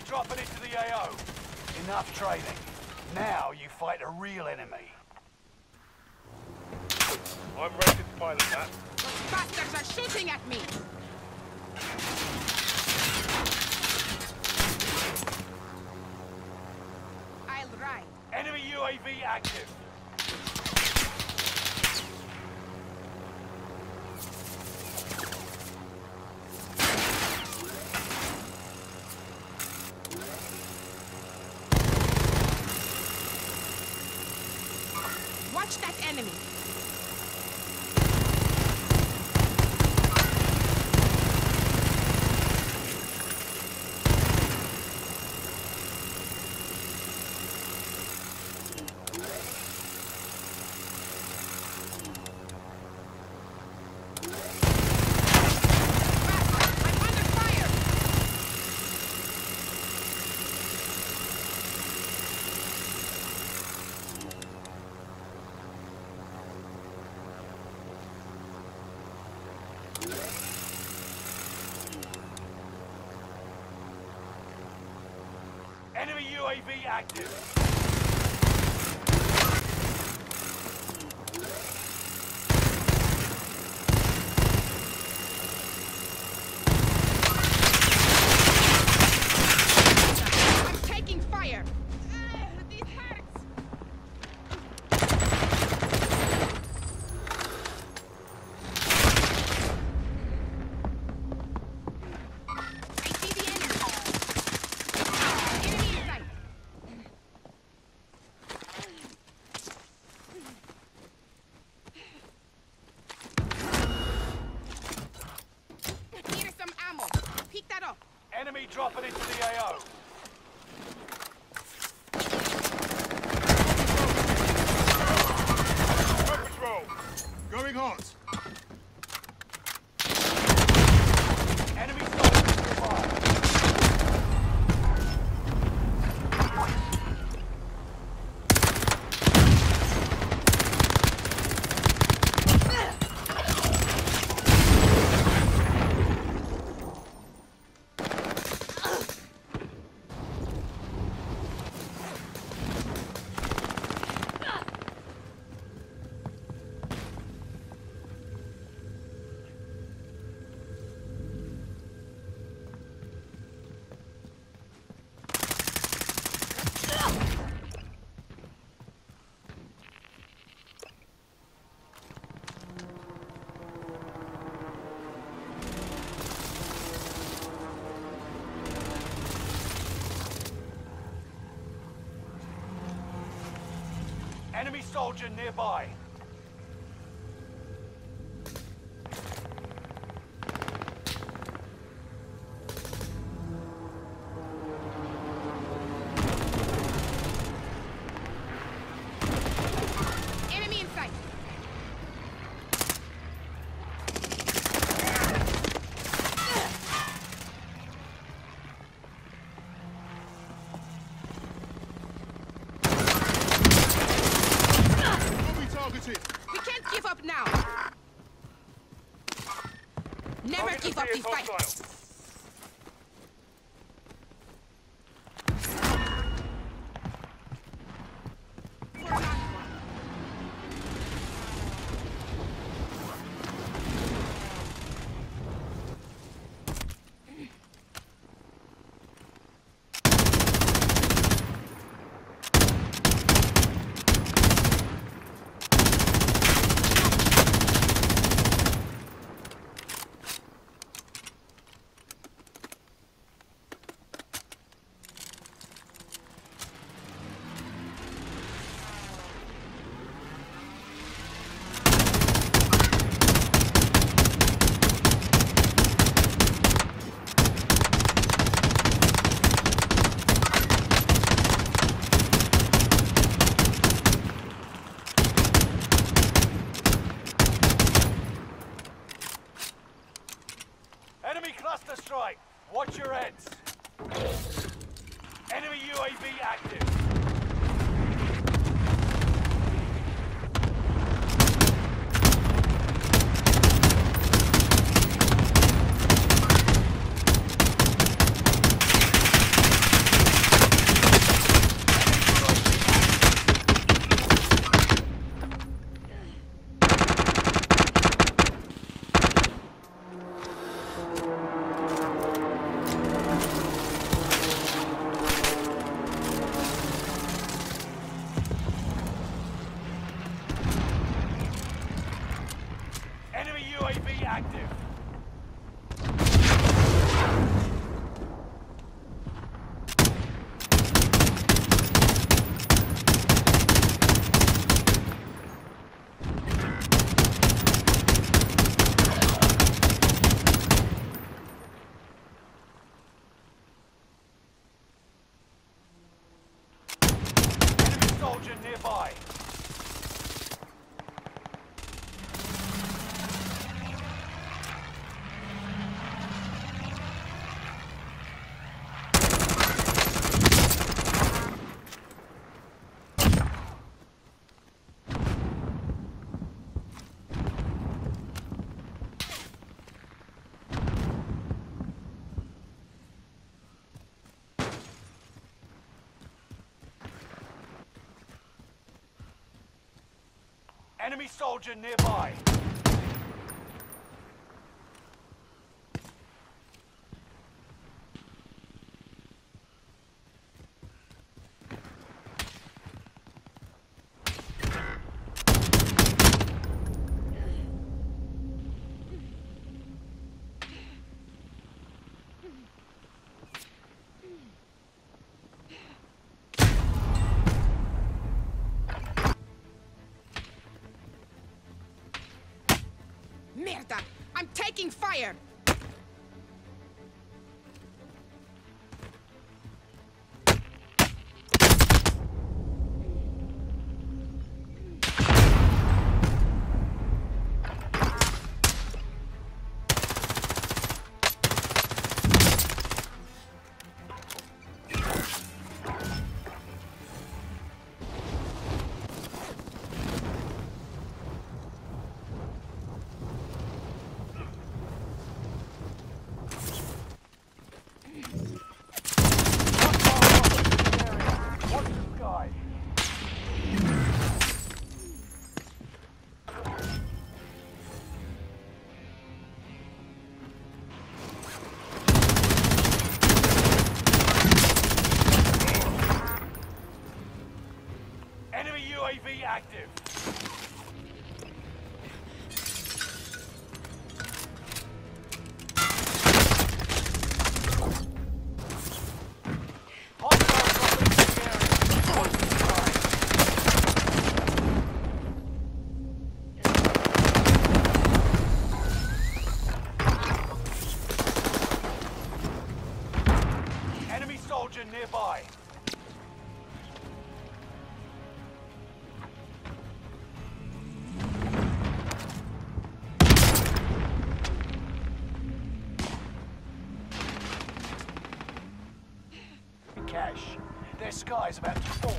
dropping into the AO. Enough training. Now you fight a real enemy. I'm ready to pilot that. Those bastards are shooting at me! I'll ride. Enemy UAV active. Watch that enemy! Enemy UAV active. I'm taking fire! This hurts! I see the enemy! Enemy in sight! Here's some ammo. Pick that up. Enemy dropping into the AO. Road patrol. Going hot. Enemy soldiers nearby. Enemy soldier nearby. Enemy in sight. Targeted. We can't give up now. Never Target give up this appears fight. hostile. Enemy cluster strike. Watch your heads. Enemy UAV active. active. Enemy soldier nearby. Enemy soldier nearby. Merda! I'm taking fire! Watch the sky. Enemy UAV active. Enemy soldier nearby. Cash. Their sky's about to fall.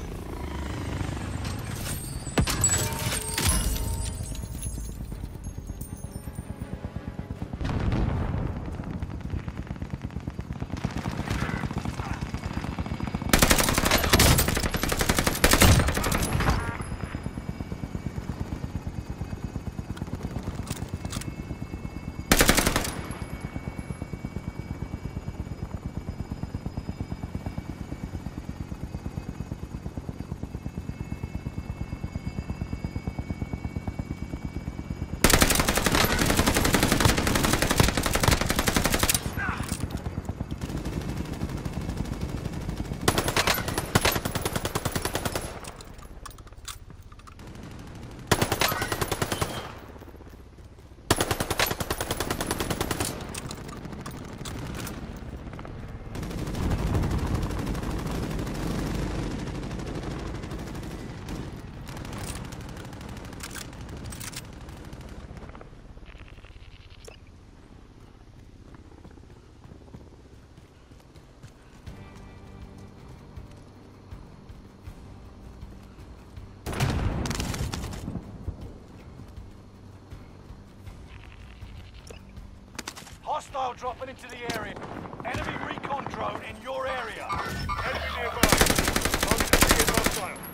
Hostile dropping into the area. Enemy recon drone in your area. Enemy nearby. Target is hostile.